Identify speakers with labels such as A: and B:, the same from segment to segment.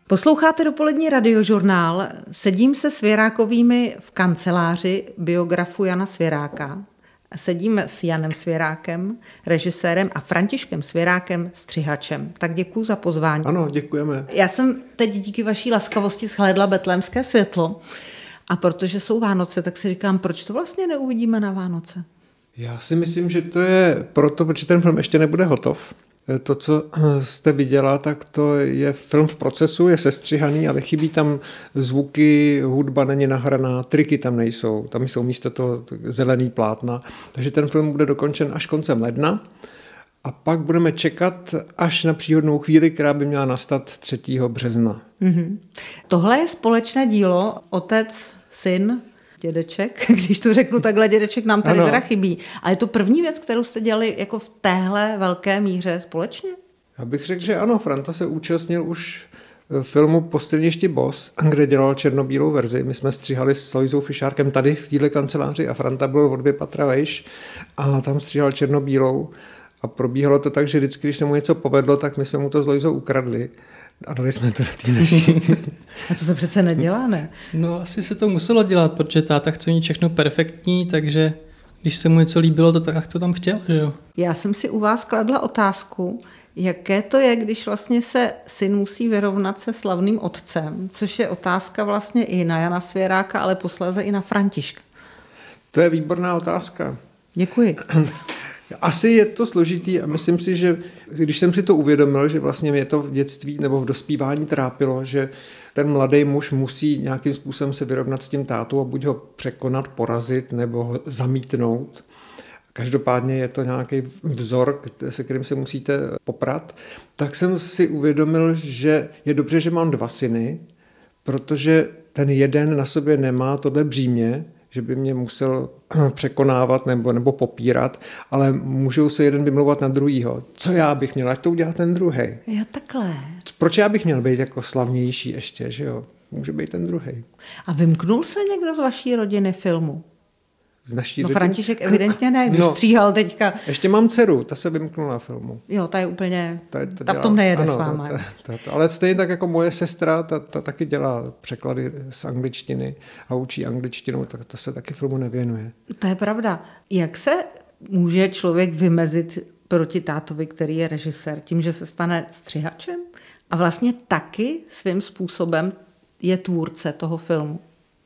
A: Posloucháte dopolední radiožurnál. Sedím se Svěrákovými v kanceláři biografu Jana Svěráka. Sedím s Janem Svěrákem, režisérem, a Františkem Svěrákem, střihačem. Tak děkuju za pozvání.
B: Ano, děkujeme.
A: Já jsem teď díky vaší laskavosti shlédla Betlémské světlo. A protože jsou Vánoce, tak si říkám, proč to vlastně neuvidíme na Vánoce?
B: Já si myslím, že to je proto, protože ten film ještě nebude hotov. To, co jste viděla, tak to je film v procesu, je sestřihaný, ale chybí tam zvuky, hudba není nahraná, triky tam nejsou, tam jsou místo toho zelený plátna. Takže ten film bude dokončen až koncem ledna a pak budeme čekat až na příhodnou chvíli, která by měla nastat 3. března.
A: Mm-hmm. Tohle je společné dílo, otec, syn, dědeček, když to řeknu takhle, dědeček nám tady teda chybí. Ale je to první věc, kterou jste dělali jako v téhle velké míře společně?
B: Já bych řekl, že ano, Franta se účastnil už filmu Postelišti Boss, kde dělal černobílou verzi. My jsme stříhali s Lojzou Fišárkem tady v téhle kanceláři a Franta byl o 2 patra vejš a tam stříhal černobílou a probíhalo to tak, že vždycky, když se mu něco povedlo, tak my jsme mu to s Lojzou ukradli. A dali jsme to do té naší.
A: A to se přece nedělá, ne?
C: No asi se to muselo dělat, protože táta chce mít všechno perfektní, takže když se mu něco líbilo, to tak to tam chtěl, že jo?
A: Já jsem si u vás kladla otázku, jaké to je, když vlastně se syn musí vyrovnat se slavným otcem, což je otázka vlastně i na Jana Svěráka, ale posléze i na Františka.
B: To je výborná otázka.
A: Děkuji.
B: Asi je to složitý a myslím si, že když jsem si to uvědomil, že vlastně mě to v dětství nebo v dospívání trápilo, že ten mladý muž musí nějakým způsobem se vyrovnat s tím tátou a buď ho překonat, porazit nebo ho zamítnout. Každopádně je to nějaký vzor, se kterým se musíte poprat. Tak jsem si uvědomil, že je dobře, že mám 2 syny, protože ten jeden na sobě nemá tohle břímě, že by mě musel překonávat nebo popírat, ale můžou se jeden vymlouvat na druhýho. Co já bych měl, ať to udělá ten druhej.
A: Jo, takhle.
B: Proč já bych měl být jako slavnější ještě, že jo? Může být ten druhej.
A: A vymknul se někdo z vaší rodiny filmu?
B: Z naší
A: no
B: rodiny?
A: František evidentně ne, když stříhal teďka.
B: Ještě mám dceru, ta se vymknula filmu.
A: Jo, ta je úplně,
B: ta
A: v tom nejede s váma.
B: Ale stejně tak jako moje sestra, ta taky dělá překlady z angličtiny a učí angličtinu, tak ta se taky filmu nevěnuje.
A: To je pravda. Jak se může člověk vymezit proti tátovi, který je režisér, tím, že se stane střihačem? A vlastně taky svým způsobem je tvůrce toho filmu.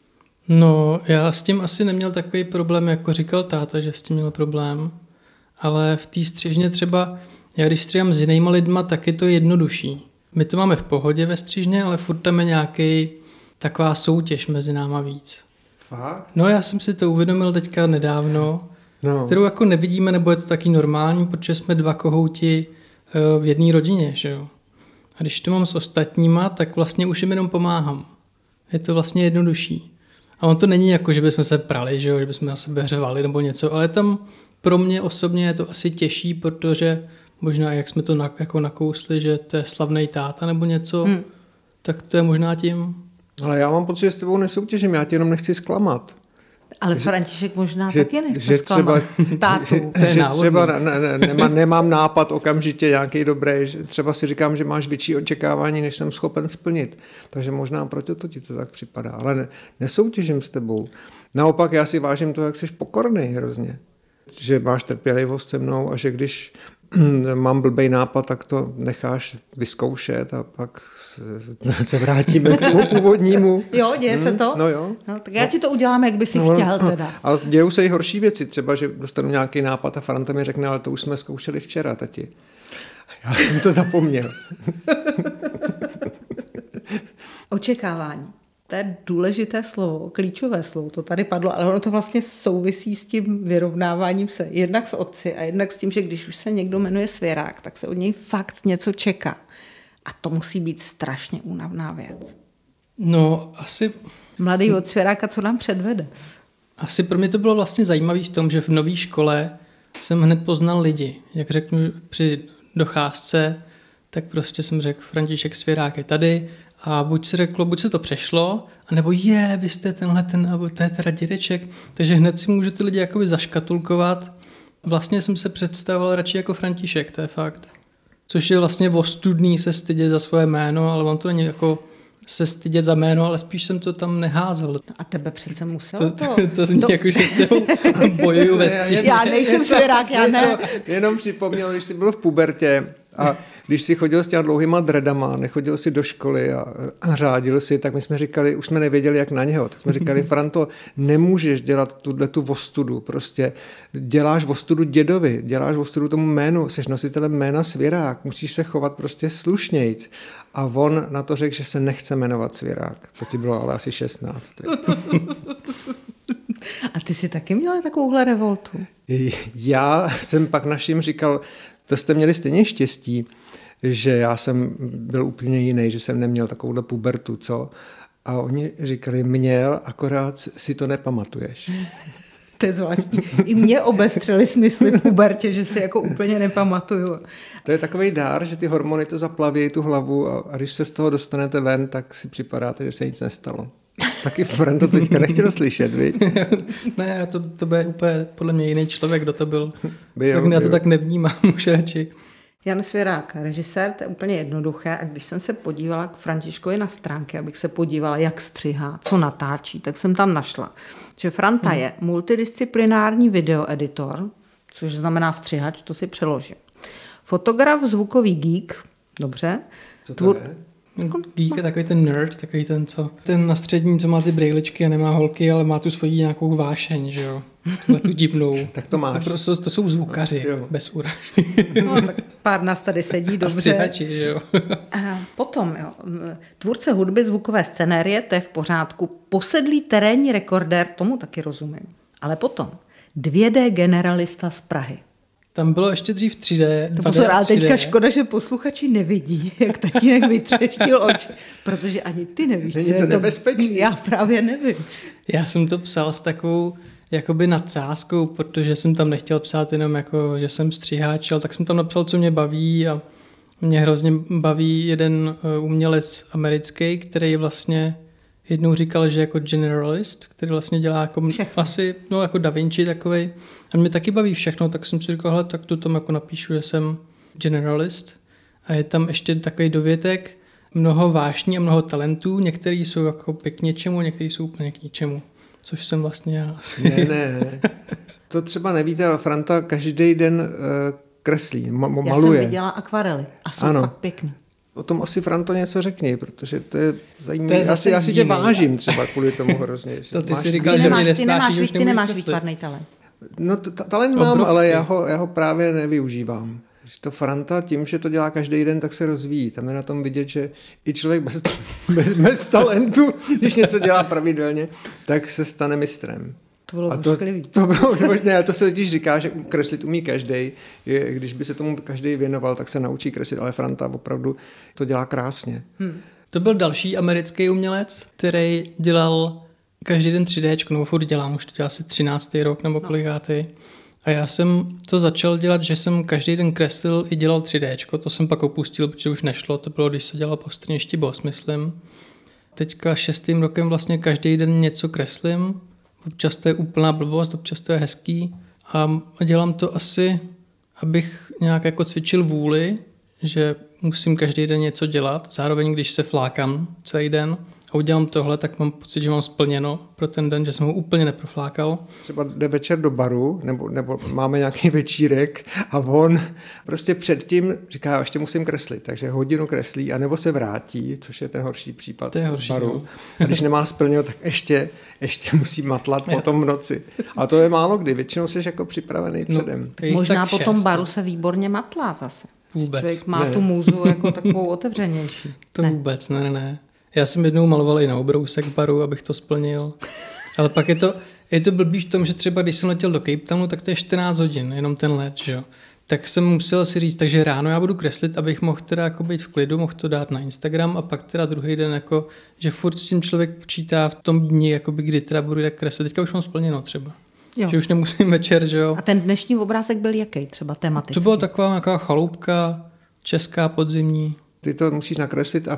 C: No, já s tím asi neměl takový problém, jako říkal táta, že s tím měl problém, ale v té střižně třeba, já když stříhám s jinýma lidma, tak je to jednodušší. My to máme v pohodě ve střižně, ale furt tam je nějaký taková soutěž mezi náma víc.
B: Fakt?
C: No, já jsem si to uvědomil teďka nedávno, kterou jako nevidíme, nebo je to taky normální, protože jsme 2 kohouti v jedné rodině, že jo. A když to mám s ostatníma, tak vlastně už jim jenom pomáhám. Je to vlastně jednodušší. A on to není jako, že bychom se prali, že jo, že bychom na sebe hřevali nebo něco, ale tam pro mě osobně je to asi těžší, protože možná, jak jsme to jako nakousli, že to je slavnej táta nebo něco, tak to je možná tím.
B: Ale já mám pocit, že s tebou nesoutěžím, já tě jenom nechci zklamat.
A: Ale František možná taky nechce zklamat tátu.
B: Že třeba nemám nápad okamžitě nějaký dobrý, třeba si říkám, že máš větší očekávání, než jsem schopen splnit. Takže možná proto to ti to tak připadá. Ale nesoutěžím s tebou. Naopak já si vážím toho, jak jsi pokorný hrozně. Že máš trpělivost se mnou a že když mám blbej nápad, tak to necháš vyzkoušet a pak se vrátíme k tomu původnímu.
A: Jo, děje se to?
B: No jo.
A: No, tak já ti to udělám, jak by si chtěl teda.
B: Ale dějou se i horší věci, třeba, že dostanu nějaký nápad a Franta mi řekne, ale to už jsme zkoušeli včera, tati. Já jsem to zapomněl.
A: Očekávání. To je důležité slovo, klíčové slovo, to tady padlo, ale ono to vlastně souvisí s tím vyrovnáváním se. Jednak s otci a jednak s tím, že když už se někdo jmenuje Svěrák, tak se od něj fakt něco čeká. A to musí být strašně únavná věc.
C: No, asi...
A: Mladý od Svěráka, co nám předvede?
C: Asi pro mě to bylo vlastně zajímavé v tom, že v nové škole jsem hned poznal lidi. Jak řeknu při docházce, tak prostě jsem řekl, František Svěrák je tady. A buď se to přešlo, anebo vy jste nebo to je teda dědeček. Takže hned si můžu ty lidi jakoby zaškatulkovat. Vlastně jsem se představoval radši jako František, to je fakt. což je vlastně ostudný se stydět za svoje jméno, ale on to není jako se stydět za jméno, ale spíš jsem to tam neházel.
A: A tebe přece muselo
C: to zní jako, že s tebou bojuju ve stříži.
A: Já nejsem svěrák, já ne.
B: Jenom připomněl, když jsi byl v pubertě a když jsi chodil s těma dlouhýma dredama, nechodil si do školy a řádil si, tak my jsme říkali, už jsme nevěděli, jak na něho. Tak jsme říkali, Franto, nemůžeš dělat tu vostudu. Prostě děláš vostudu dědovi, děláš vostudu tomu jménu, jsi nositelem jména Svěrák, musíš se chovat prostě slušnějc. A on na to řekl, že se nechce jmenovat Svěrák. To ti bylo ale asi 16.
A: A ty jsi taky měla takovouhle revoltu?
B: Já jsem pak našim říkal, to jste měli stejně štěstí, že já jsem byl úplně jiný, že jsem neměl takovouhle pubertu, co? A oni říkali, měl, akorát si to nepamatuješ.
A: To je zvláštní. I mě obestřeli smysly v pubertě, že si jako úplně nepamatuju.
B: To je takovej dár, že ty hormony to zaplaví tu hlavu a když se z toho dostanete ven, tak si připadáte, že se nic nestalo. Taky Fran to teďka nechtěl slyšet, viď?
C: Ne, to bude úplně podle mě jiný člověk, kdo to byl. Tak já to tak nevnímám už radši.
A: Jan Svěrák, režisér, to je úplně jednoduché. A když jsem se podívala k Františkovi na stránky, abych se podívala, jak střihá, co natáčí, tak jsem tam našla, že Franta je multidisciplinární videoeditor, což znamená střihač, to si přeložím. Fotograf, zvukový geek, dobře.
B: Co to je?
C: Geek je takový ten nerd, takový ten na střední, co má ty brejličky a nemá holky, ale má tu svoji nějakou vášeň, že jo. Tuhle tu divnou.
B: Tak to máš.
C: To jsou zvukaři, bez urážky.
A: No, tak pár nás tady sedí, dobře.
C: A střihači, že jo.
A: Potom, jo, tvůrce hudby, zvukové scenérie, to je v pořádku. Posedlý terénní rekordér, tomu taky rozumím. Ale potom 2D generalista z Prahy.
C: Tam bylo ještě dřív 3D.
A: To pozor, ale teďka škoda, že posluchači nevidí, jak tatínek vytřeštil oči, protože ani ty nevíš.
B: Není to nebezpečný.
A: Já právě nevím.
C: Já jsem to psal s takovou jakoby nadsázkou, protože jsem tam nechtěl psát jenom jako, že jsem střiháč, ale tak jsem tam napsal, co mě baví a mě hrozně baví jeden umělec americký, který vlastně jednou říkal, že jako generalist, který vlastně dělá jako asi, no jako Da Vinci takovej. A mě taky baví všechno, tak jsem si říkal, hele, tak tu tam jako napíšu, že jsem generalist. A je tam ještě takový dovětek, mnoho vášní a mnoho talentů, některý jsou jako k něčemu, některý jsou úplně k ničemu. Což jsem vlastně já asi.
B: Ne. To třeba nevíte, ale Franta každý den kreslí, maluje.
A: Já jsem viděla akvarely a jsou fakt pěkný.
B: O tom asi Franto něco řekni, protože to je zajímavé. Já si tě vážím třeba kvůli tomu hrozně.
C: To ty si říkal, že mě nesnáší, už
A: ty nemáš výtvarný talent.
B: No talent mám, ale já ho právě nevyužívám. To Franta tím, že to dělá každý den, tak se rozvíjí. Tam je na tom vidět, že i člověk bez talentu, když něco dělá pravidelně, tak se stane mistrem.
A: To bylo ošklivý.
B: To bylo možné, to se totiž říká, že kreslit umí každej. Když by se tomu každý věnoval, tak se naučí kreslit, ale Franta opravdu to dělá krásně.
C: To byl další americký umělec, který dělal každý den 3D, nebo furt dělám, už to dělá asi 13. rok nebo kolikátý. A já jsem to začal dělat, že jsem každý den kreslil i dělal 3D. To jsem pak opustil, protože už nešlo. To bylo, když se dělal po Strněšti Boss, myslím. Teďka 6. rokem vlastně každý den něco kreslím. Občas to je úplná blbost, občas to je hezký. A dělám to asi, abych nějak jako cvičil vůli, že musím každý den něco dělat. Zároveň, když se flákám celý den a udělám tohle, tak mám pocit, že mám splněno pro ten den, že jsem ho úplně neproflákal.
B: Třeba jde večer do baru, nebo máme nějaký večírek a on prostě předtím říká, ještě musím kreslit, takže hodinu kreslí, anebo se vrátí, což je ten horší případ z baru. No. A když nemá splněno, tak ještě musí matlat potom v noci. A to je málo kdy, většinou jsi jako připravený předem.
A: Možná po tom baru se výborně matlá zase.
C: Vůbec.
A: Člověk má tu můzu jako takovou otevřenější.
C: To vůbec, ne. Já jsem jednou maloval i na obrousek baru, abych to splnil. Ale pak je to blbý v tom, že třeba když jsem letěl do Cape Townu, tak to je 14 hodin, jenom ten let, že jo. Tak jsem musel si říct, takže ráno já budu kreslit, abych mohl teda jako být v klidu, mohl to dát na Instagram a pak teda druhý den jako, že furt s tím člověk počítá v tom dni, jakoby, kdy teda budu tak kreslit. Teďka už mám splněno třeba. Jo. Že už nemusím večer, že jo.
A: A ten dnešní obrázek byl jaký třeba tematický?
C: To byla taková nějaká chaloupka, česká podzimní.
B: Ty to musíš nakreslit a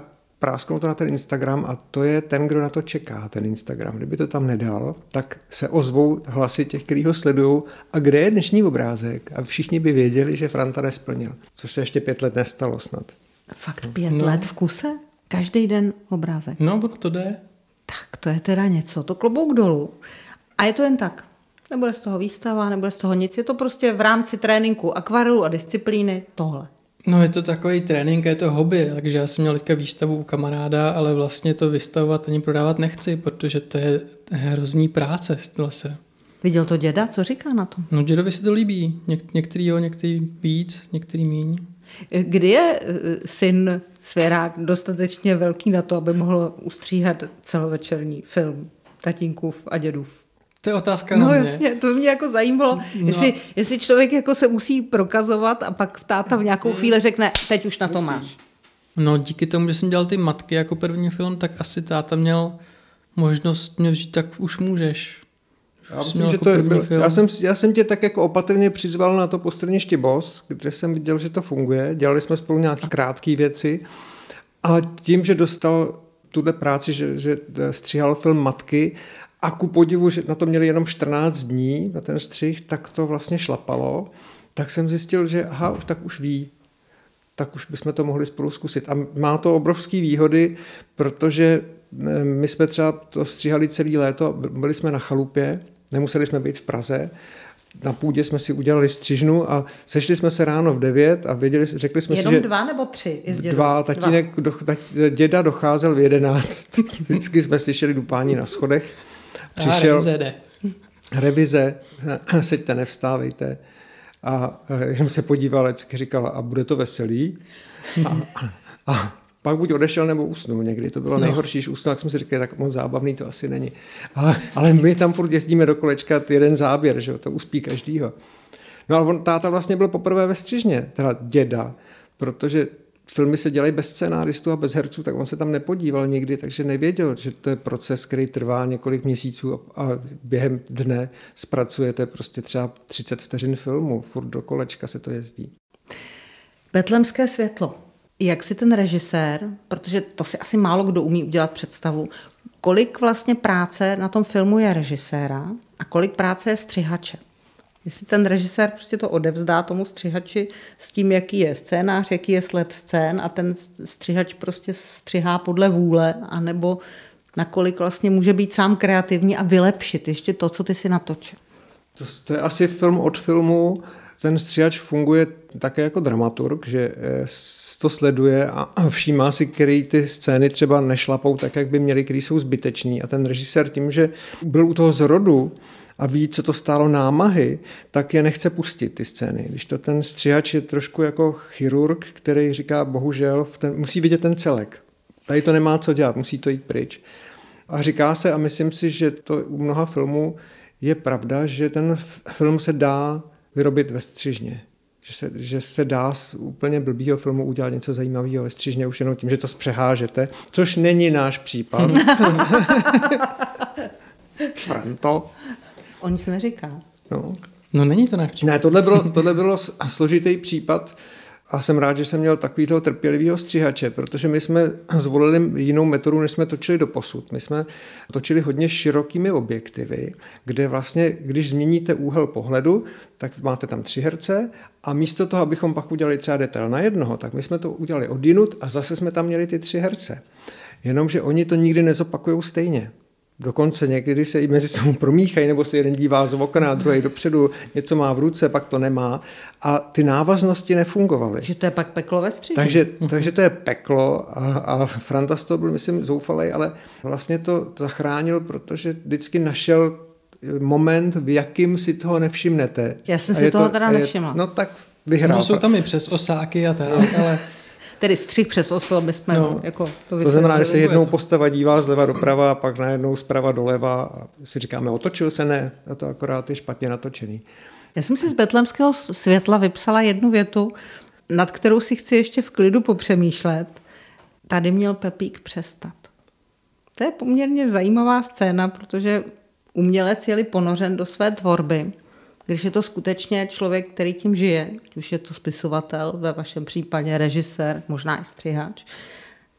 B: prásknout to na ten Instagram a to je ten, kdo na to čeká, ten Instagram. Kdyby to tam nedal, tak se ozvou hlasy těch, kteří ho sledují a kde je dnešní obrázek a všichni by věděli, že Franta nesplnil, což se ještě 5 let nestalo snad.
A: Fakt 5 let v kuse? Každý den obrázek?
C: No, ono to jde.
A: Tak to je teda něco, to klobouk dolů. A je to jen tak. Nebude z toho výstava, nebude z toho nic. Je to prostě v rámci tréninku, akvarelu a disciplíny tohle.
C: No je to takový trénink, je to hobby, takže já jsem měl teďka výstavu u kamaráda, ale vlastně to vystavovat ani prodávat nechci, protože to je hrozný práce zase.
A: Viděl to děda? Co říká na to?
C: No dědovi se to líbí. Některý jo, některý víc, některý míň.
A: Kdy je syn svěrák dostatečně velký na to, aby mohl ustříhat celovečerní film tatínkův a dědův?
C: To je otázka na mě.
A: No jasně, to mě jako zajímalo, jestli člověk jako se musí prokazovat a pak táta v nějakou chvíli řekne, teď už na to máš.
C: No díky tomu, že jsem dělal ty matky jako první film, tak asi táta měl možnost mě vzít, tak už můžeš.
B: Já myslím, že to byl, já jsem tě tak jako opatrně přizval na to Postrněště Boss, kde jsem viděl, že to funguje. Dělali jsme spolu nějaké krátké věci a tím, že dostal tuhle práci, že stříhal film Matky a ku podivu, že na to měli jenom 14 dní, na ten střih, tak to vlastně šlapalo, tak jsem zjistil, že tak už ví, tak už bychom to mohli spolu zkusit. A má to obrovské výhody, protože my jsme třeba to stříhali celé léto, byli jsme na chalupě, nemuseli jsme být v Praze, na půdě jsme si udělali střižnu a sešli jsme se ráno v 9 a řekli jsme
A: jenom
B: si, že...
A: 2 nebo 3?
B: Dva, děda docházel v 11. Vždycky jsme slyšeli dupání na schodech. Přišel revize, seďte, nevstávejte. A jsem se podíval, vždycky říkala, a bude to veselý? A pak buď odešel, nebo usnul někdy. To bylo nejhorší, když usnul, tak jsme si říkali, tak moc zábavný to asi není. Ale my tam furt jezdíme do kolečka, jeden záběr, že to uspí každýho. No ale táta vlastně byl poprvé ve střižně, teda děda, protože filmy se dělají bez scénáristů a bez herců, tak on se tam nepodíval nikdy, takže nevěděl, že to je proces, který trvá několik měsíců a během dne zpracujete prostě třeba 30 vteřin filmu, furt do kolečka se to jezdí.
A: Betlémské světlo. Jak si ten režisér, protože to si asi málo kdo umí udělat představu, kolik vlastně práce na tom filmu je režiséra a kolik práce je střihače? Jestli ten režisér prostě to odevzdá tomu střihači s tím, jaký je scénář, jaký je sled scén a ten střihač prostě střihá podle vůle, anebo nakolik vlastně může být sám kreativní a vylepšit ještě to, co ty si natočil.
B: To je asi film od filmu. Ten střihač funguje také jako dramaturg, že to sleduje a všímá si, který ty scény třeba nešlapou tak, jak by měly, který jsou zbytečný. A ten režisér tím, že byl u toho zrodu a ví, co to stálo námahy, tak je nechce pustit ty scény. Když to ten střihač je trošku jako chirurg, který říká, bohužel, musí vidět ten celek. Tady to nemá co dělat, musí to jít pryč. A říká se, a myslím si, že to u mnoha filmů je pravda, že ten film se dá vyrobit ve střižně. Že se dá z úplně blbýho filmu udělat něco zajímavého ve střižně už jenom tím, že to zpřehážete, což není náš případ. Franto.
A: O nic neříká.
C: No není to náš případ.
B: Ne, tohle bylo složitý případ a jsem rád, že jsem měl takovýhle trpělivýho střihače, protože my jsme zvolili jinou metodu, než jsme točili doposud. My jsme točili hodně širokými objektivy, kde vlastně, když změníte úhel pohledu, tak máte tam 3 herce a místo toho, abychom pak udělali třeba detail na jednoho, tak my jsme to udělali odjinud a zase jsme tam měli ty 3 herce. Jenomže oni to nikdy nezopakujou stejně. Dokonce někdy se i mezi sebou promíchají, nebo se jeden dívá z okna, druhý dopředu, něco má v ruce, pak to nemá. A ty návaznosti nefungovaly.
A: Takže to je pak peklo ve střižně.
B: Takže to je peklo a Franta z toho byl, myslím, zoufalej, ale vlastně to zachránil, protože vždycky našel moment, v jakým si toho nevšimnete.
A: Já jsem si toho teda nevšimla.
B: No tak vyhrál.
C: No jsou tam i přes osáky a tak, ale...
A: Tedy střih přes oslo bychom jako
B: to znamená, že se jednou postava dívá zleva doprava a pak najednou zprava doleva a si říkáme, otočil se, ne, a to akorát je špatně natočený.
A: Já jsem si z Betlémského světla vypsala jednu větu, nad kterou si chci ještě v klidu popřemýšlet. Tady měl Pepík přestat. To je poměrně zajímavá scéna, protože umělec je-li ponořen do své tvorby, když je to skutečně člověk, který tím žije, už je to spisovatel, ve vašem případě režisér, možná i střihač,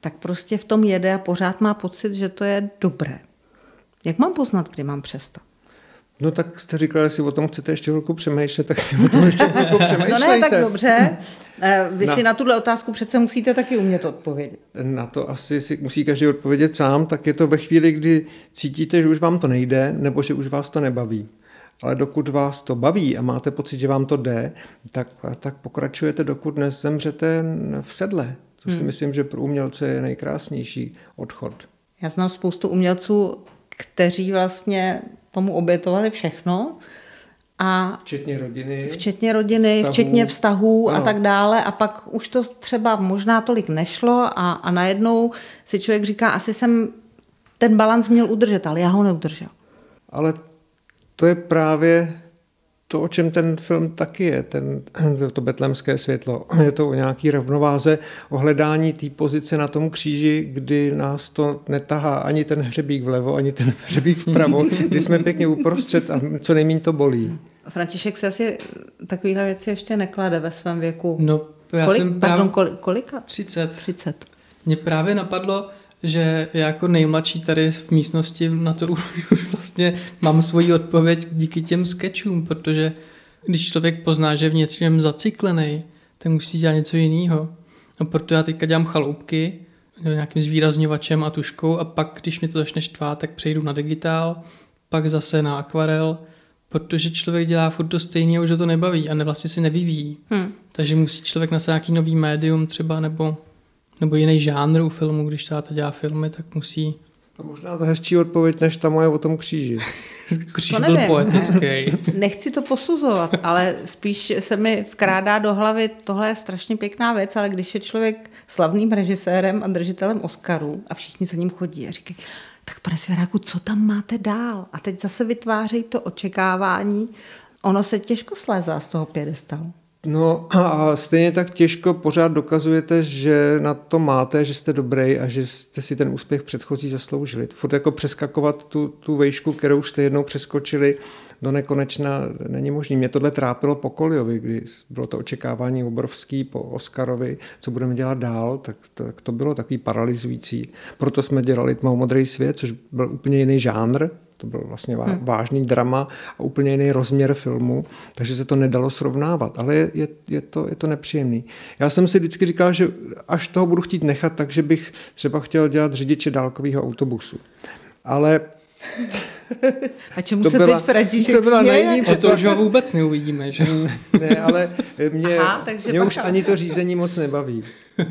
A: tak prostě v tom jede a pořád má pocit, že to je dobré. Jak mám poznat, kdy mám přestat?
B: No tak jste říkala, jestli o tom chcete ještě chvilku přemýšlet, tak si o tom ještě chvilku přemýšlejte.
A: No ne, tak dobře. Vy si na tuhle otázku přece musíte taky umět odpovědět.
B: Na to asi si musí každý odpovědět sám, tak je to ve chvíli, kdy cítíte, že už vám to nejde, nebo že už vás to nebaví. Ale dokud vás to baví a máte pocit, že vám to jde, tak pokračujete, dokud nezemřete v sedle. To si myslím, že pro umělce je nejkrásnější odchod.
A: Já znám spoustu umělců, kteří vlastně tomu obětovali všechno. A včetně rodiny, včetně vztahů a tak dále. A pak už to třeba možná tolik nešlo a najednou si člověk říká, asi jsem ten balans měl udržet, ale já ho neudržel.
B: Ale to je právě to, o čem ten film taky je, to betlémské světlo. Je to o nějaký rovnováze, o hledání té pozice na tom kříži, kdy nás to netahá ani ten hřebík vlevo, ani ten hřebík vpravo, kdy jsme pěkně uprostřed a co nejméně to bolí.
A: František se asi takovýhle věci ještě neklade ve svém věku.
C: No, já jsem právě...
A: Kolika?
C: 30. Mně právě napadlo, že já jako nejmladší tady v místnosti na to už vlastně mám svoji odpověď díky těm skečům, protože když člověk pozná, že je v něčem zacyklený, tak musí dělat něco jiného. A proto já teďka dělám chaloupky nějakým zvýrazňovačem a tuškou a pak, když mě to začne štvát, tak přejdu na digitál, pak zase na akvarel, protože člověk dělá furt to stejný a už ho to nebaví a vlastně si nevyvíjí. Takže musí člověk na nějaký nový médium třeba nebo jiný žánr u filmu, když táta dělá filmy, tak musí...
B: To možná to hezčí odpověď, než ta moje o tom kříži.
C: Kříž byl poetický.
A: Nechci to posuzovat, ale spíš se mi vkrádá do hlavy, tohle je strašně pěkná věc, ale když je člověk slavným režisérem a držitelem Oscarů a všichni za ním chodí a říkají, tak pane Svěráku, co tam máte dál? A teď zase vytvářejí to očekávání. Ono se těžko slézá z toho piedestalu.
B: No a stejně tak těžko pořád dokazujete, že na to máte, že jste dobrý a že jste si ten úspěch předchozí zasloužili. Furt jako přeskakovat tu vejšku, kterou jste jednou přeskočili do nekonečna, není možný. Mě tohle trápilo po Colliovi, kdy bylo to očekávání obrovský po Oscarovi, co budeme dělat dál, tak to bylo takový paralyzující. Proto jsme dělali Tmavomodrý modrý svět, což byl úplně jiný žánr. To byl vlastně vážný drama a úplně jiný rozměr filmu, takže se to nedalo srovnávat, ale je to nepříjemný. Já jsem si vždycky říkal, že až toho budu chtít nechat, takže bych třeba chtěl dělat řidiče dálkového autobusu. Ale...
A: A čemu se teď František směje?
C: To už ho vůbec neuvidíme, že?
B: Ne, ale mě už ani to řízení moc nebaví.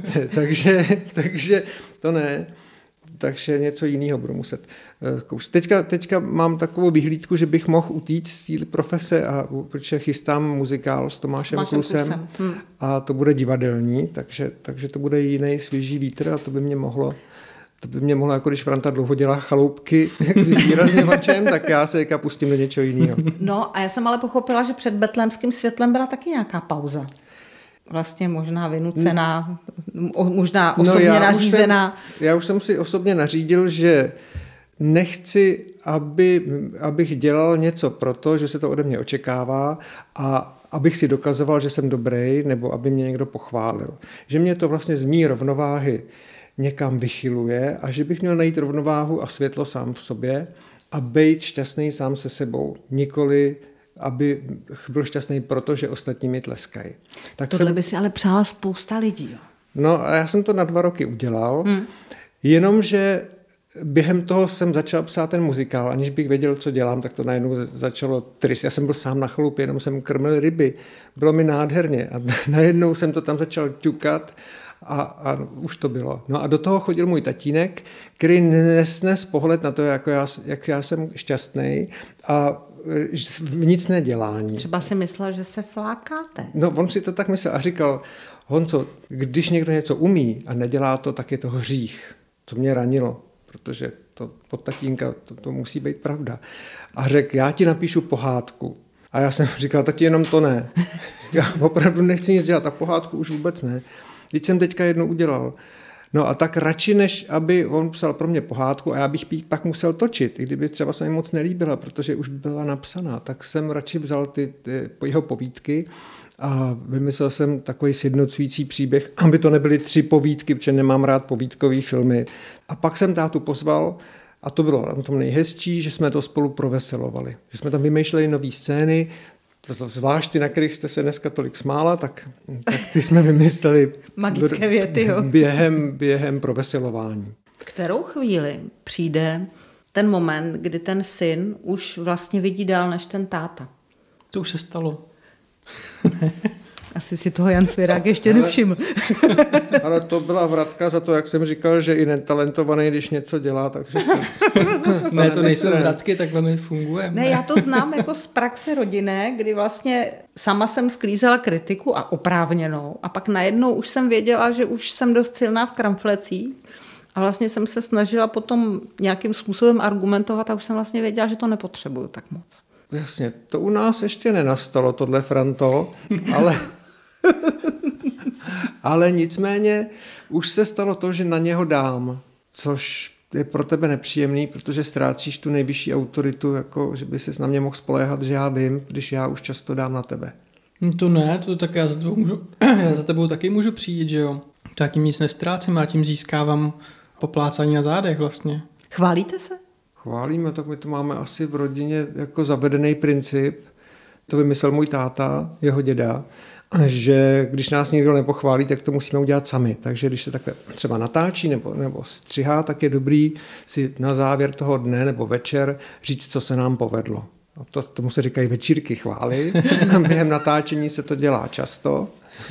B: takže to ne. Takže něco jiného budu muset koušet. Teďka mám takovou vyhlídku, že bych mohl utíct z té profese, protože chystám muzikál s Tomášem Klusem a to bude divadelní, takže to bude jiný svěží vítr a to by mě mohlo, jako když Franta dlouho dělá chaloupky s výrazněvačem, tak já se pustím do něčeho jiného. No
A: a já jsem ale pochopila, že před Betlémským světlem byla taky nějaká pauza. Vlastně možná vynucená, možná osobně nařízená.
B: Já už jsem si osobně nařídil, že nechci, abych dělal něco proto, že se to ode mě očekává a abych si dokazoval, že jsem dobrý, nebo aby mě někdo pochválil. Že mě to vlastně z mý rovnováhy někam vychyluje a že bych měl najít rovnováhu a světlo sám v sobě a být šťastný sám se sebou. Nikoli aby byl šťastný, protože ostatní mi tleskají.
A: Tohle by si ale přála spousta lidí. Jo?
B: No a já jsem to na 2 roky udělal, jenomže během toho jsem začal psát ten muzikál, aniž bych věděl, co dělám, tak to najednou začalo trist. Já jsem byl sám na chalupě, jenom jsem krmil ryby. Bylo mi nádherně a najednou jsem to tam začal ťukat a už to bylo. No a do toho chodil můj tatínek, který nesnes pohled na to, jak já jsem šťastný a v nic nedělání.
A: Třeba si myslel, že se flákáte.
B: No, on si to tak myslel a říkal, Honco, když někdo něco umí a nedělá to, tak je to hřích. Co mě ranilo, protože to od tatínka to musí být pravda. A řekl, já ti napíšu pohádku. A já jsem říkal, tak jenom to ne. Já opravdu nechci nic dělat a pohádku už vůbec ne. Teď jsem teďka jednu udělal. No a tak radši, než aby on psal pro mě pohádku a já bych pak musel točit, i kdyby třeba se mi moc nelíbila, protože už byla napsaná, tak jsem radši vzal ty jeho povídky a vymyslel jsem takový sjednocující příběh, aby to nebyly 3 povídky, protože nemám rád povídkové filmy. A pak jsem tátu pozval a to bylo na tom nejhezčí, že jsme to spolu proveselovali. Že jsme tam vymýšleli nové scény, zvlášť ty, na kterých jste se dneska tolik smála, tak ty jsme vymysleli
A: magické věty, jo.
B: Během proveselování.
A: Kterou chvíli přijde ten moment, kdy ten syn už vlastně vidí dál než ten táta?
C: To už se stalo.
A: Asi si toho Jan Svěrák ještě nevšiml.
B: Ale to byla vratka za to, jak jsem říkal, že i netalentovaný, když něco dělá, takže se
C: ne, to nejsou vratky, takhle my fungujeme.
A: Ne, já to znám jako z praxe rodinné, kdy vlastně sama jsem sklízela kritiku a oprávněnou a pak najednou už jsem věděla, že už jsem dost silná v kramflecích a vlastně jsem se snažila potom nějakým způsobem argumentovat a už jsem vlastně věděla, že to nepotřebuju tak moc.
B: Jasně, to u nás ještě nenastalo, tohle, Franto, ale nicméně už se stalo to, že na něho dám, což je pro tebe nepříjemný, protože ztrácíš tu nejvyšší autoritu, jako že by ses na mě mohl spoléhat, že já vím, když já už často dám na tebe.
C: No to ne, to tak já za tebou taky můžu přijít, že jo. To já tím nic nestrácím, já tím získávám poplácání na zádech vlastně.
A: Chválíte se?
B: Chválíme, tak my to máme asi v rodině jako zavedený princip. To vymyslel můj táta, jeho děda, že když nás někdo nepochválí, tak to musíme udělat sami. Takže když se takhle třeba natáčí nebo střihá, tak je dobrý si na závěr toho dne nebo večer říct, co se nám povedlo. A tomu se říkají večírky chvály. Během natáčení se to dělá často.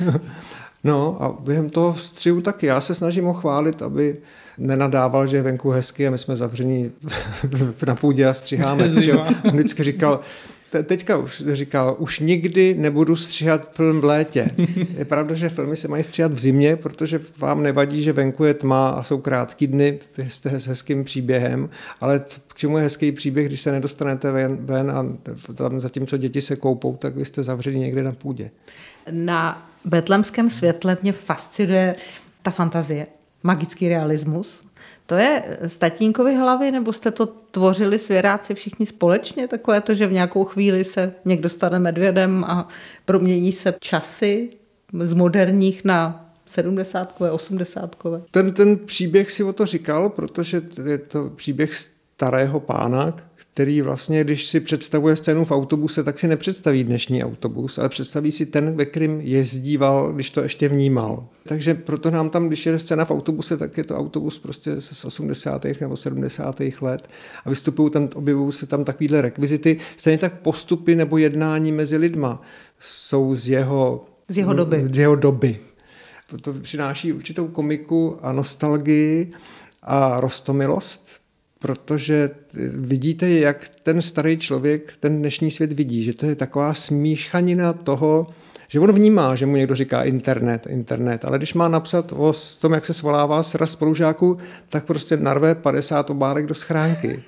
B: No a během toho střihu taky. Já se snažím ho chválit, aby nenadával, že je venku hezky a my jsme zavření na půdě a střiháme. Vždycky říkal, teďka už říkal, už nikdy nebudu stříhat film v létě. Je pravda, že filmy se mají stříhat v zimě, protože vám nevadí, že venku je tma a jsou krátký dny, jste s hezkým příběhem, ale k čemu je hezký příběh, když se nedostanete ven a tam zatímco děti se koupou, tak vy jste zavření někde na půdě.
A: Na Betlémském světle mě fascinuje ta fantazie, magický realismus. To je z tatínkovy hlavy, nebo jste to tvořili svěráci všichni společně? Takové to, že v nějakou chvíli se někdo stane medvědem a promění se časy z moderních na 70kové, 80kové.
B: Ten příběh si o to říkal, protože je to příběh starého pána, který vlastně, když si představuje scénu v autobuse, tak si nepředstaví dnešní autobus, ale představí si ten, ve kterým jezdíval, když to ještě vnímal. Takže proto nám tam, když je scéna v autobuse, tak je to autobus prostě z 80. nebo 70. let a objevují se tam takovýhle rekvizity. Stejně tak postupy nebo jednání mezi lidma jsou z jeho doby. To přináší určitou komiku a nostalgii a roztomilost, protože vidíte, jak ten starý člověk ten dnešní svět vidí, že to je taková smíchanina toho, že on vnímá, že mu někdo říká internet, ale když má napsat o tom, jak se svolává sraz spolužáků, tak prostě narve 50 obálek do schránky.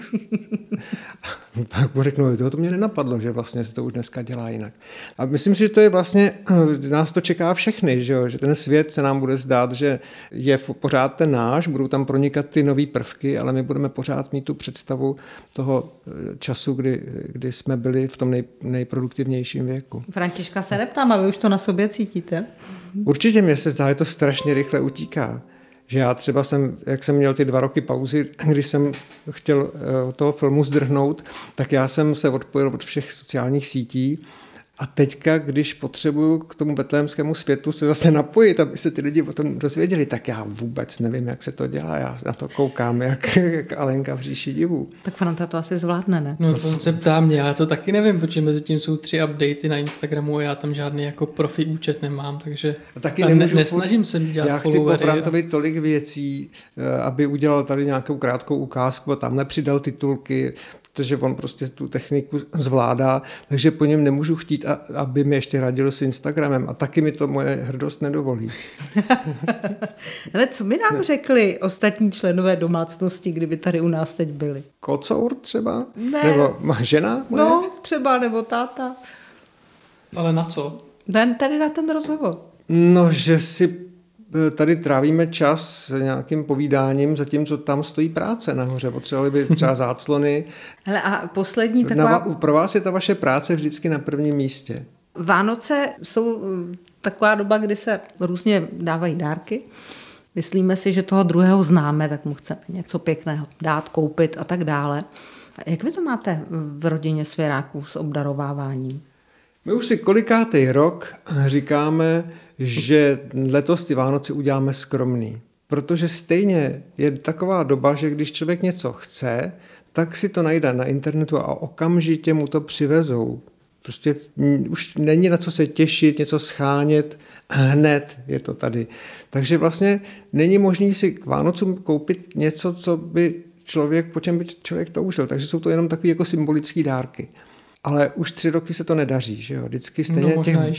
B: Pak mu řeknu, to mě nenapadlo, že vlastně se to už dneska dělá jinak. A myslím si, že to je vlastně, nás to čeká všechny, že ten svět se nám bude zdát, že je pořád ten náš, budou tam pronikat ty nový prvky, ale my budeme pořád mít tu představu toho času, kdy jsme byli v tom nejproduktivnějším věku.
A: Františka se neptám, a vy už to na sobě cítíte?
B: Určitě mě se zdá, že to strašně rychle utíká. Že já třeba jak jsem měl ty 2 roky pauzy, když jsem chtěl od toho filmu zdrhnout, tak já jsem se odpojil od všech sociálních sítí a teďka, když potřebuju k tomu betlémskému světu se zase napojit, aby se ty lidi o tom dozvěděli, tak já vůbec nevím, jak se to dělá. Já na to koukám, jak Alenka v říši divů.
A: Tak Franta to asi zvládne, ne?
C: No to se ptá mě, já to taky nevím, protože mezi tím jsou 3 updaty na Instagramu a já tam žádný jako profi účet nemám, takže nesnažím se dělat
B: já chci po Frantovi tolik věcí, aby udělal tady nějakou krátkou ukázku a tamhle přidal titulky, protože on prostě tu techniku zvládá, takže po něm nemůžu chtít, aby mi ještě radil s Instagramem a taky mi to moje hrdost nedovolí.
A: Ale co by nám řekli ostatní členové domácnosti, kdyby tady u nás teď byli?
B: Kocour třeba?
A: Ne.
B: Nebo žena moje?
A: No, třeba, nebo táta.
C: Ale na co?
A: Tady na ten rozhovor.
B: No, že si tady trávíme čas s nějakým povídáním, zatímco tam stojí práce nahoře. Potřebovali by třeba záclony.
A: Hele, a poslední taková...
B: Pro vás je ta vaše práce vždycky na prvním místě.
A: Vánoce jsou taková doba, kdy se různě dávají dárky. Myslíme si, že toho druhého známe, tak mu chceme něco pěkného dát, koupit a tak dále. Jak vy to máte v rodině Svěráků s obdarováváním?
B: My už si kolikátý rok říkáme, že letos ty Vánoce uděláme skromný. Protože stejně je taková doba, že když člověk něco chce, tak si to najde na internetu a okamžitě mu to přivezou. Prostě už není na co se těšit, něco schánět, hned je to tady. Takže vlastně není možný si k Vánocům koupit něco, co by člověk, po čem by člověk toužil. Takže jsou to jenom takové jako symbolické dárky. Ale už 3 roky se to nedaří, že jo? Vždycky stejně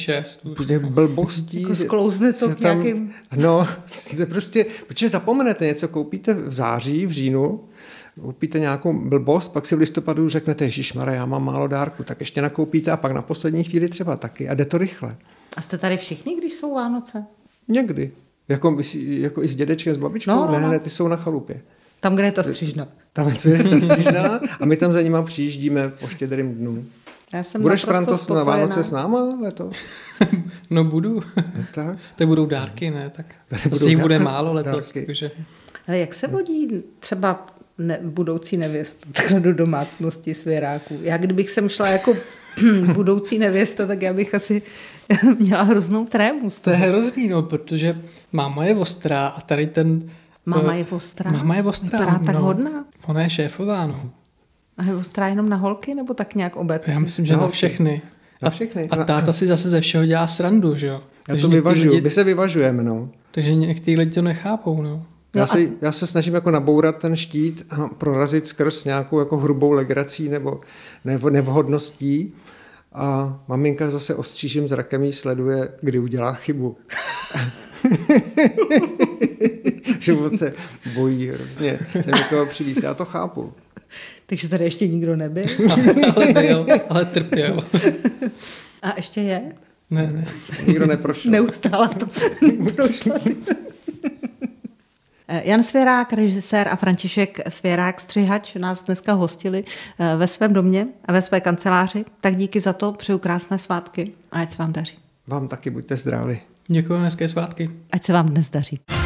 B: těch blbostí.
A: Jako sklouzne to k nějakým...
B: No, prostě, protože zapomenete něco, koupíte v září, v říjnu, koupíte nějakou blbost, pak si v listopadu řeknete, ježišmarja, já mám málo dárku, tak ještě nakoupíte a pak na poslední chvíli třeba taky a jde to rychle.
A: A jste tady všichni, když jsou Vánoce?
B: Někdy. Jako i s dědečkem, s babičkou? No. Ne, ty jsou na chalupě.
A: Tam, kde je ta střižna.
B: Tam, kde je ta střižna a my tam za nima přijíždíme po Štědrým dnu. Budeš, Frantos, na Vánoce s náma letos?
C: No budu.
B: Tak.
C: To budou dárky, ne? Tak asi jich bude málo letos. Takže...
A: Ale jak se vodí třeba budoucí nevěsta do domácnosti Svěráků? Já kdybych sem šla jako budoucí nevěsta, tak já bych asi měla hroznou trému.
C: To je hrozný, no, protože máma je ostrá a tady ten...
A: Máma je ostrá?
C: Máma je ostrá.
A: Vypadá tak hodná?
C: Ona je šéfová, no.
A: A je ostrá jenom na holky, nebo tak nějak obecně?
C: Já myslím, že na všechny.
B: Na všechny.
C: A táta si zase ze všeho dělá srandu, že jo?
B: Já to vyvažuju, my se vyvažujeme, no.
C: Takže někteří lidi to nechápou, no.
B: Já se snažím jako nabourat ten štít a prorazit skrz nějakou jako hrubou legrací nebo nevhodností a maminka zase ostřížím zrakem jí sleduje, kdy udělá chybu. Že moc se bojí hrozně se někoho přivést. Já to chápu.
A: Takže tady ještě nikdo nebyl?
C: ale trpěl.
A: A ještě je?
C: Ne.
B: Nikdo neprošel.
A: Neustále to neprošlo. Jan Svěrák, režisér, a František Svěrák, střihač, nás dneska hostili ve svém domě a ve své kanceláři. Tak díky za to, přeju krásné svátky a ať se vám daří.
B: Vám taky, buďte zdraví.
C: Děkuji, hezké svátky.
A: Ať se vám dnes daří.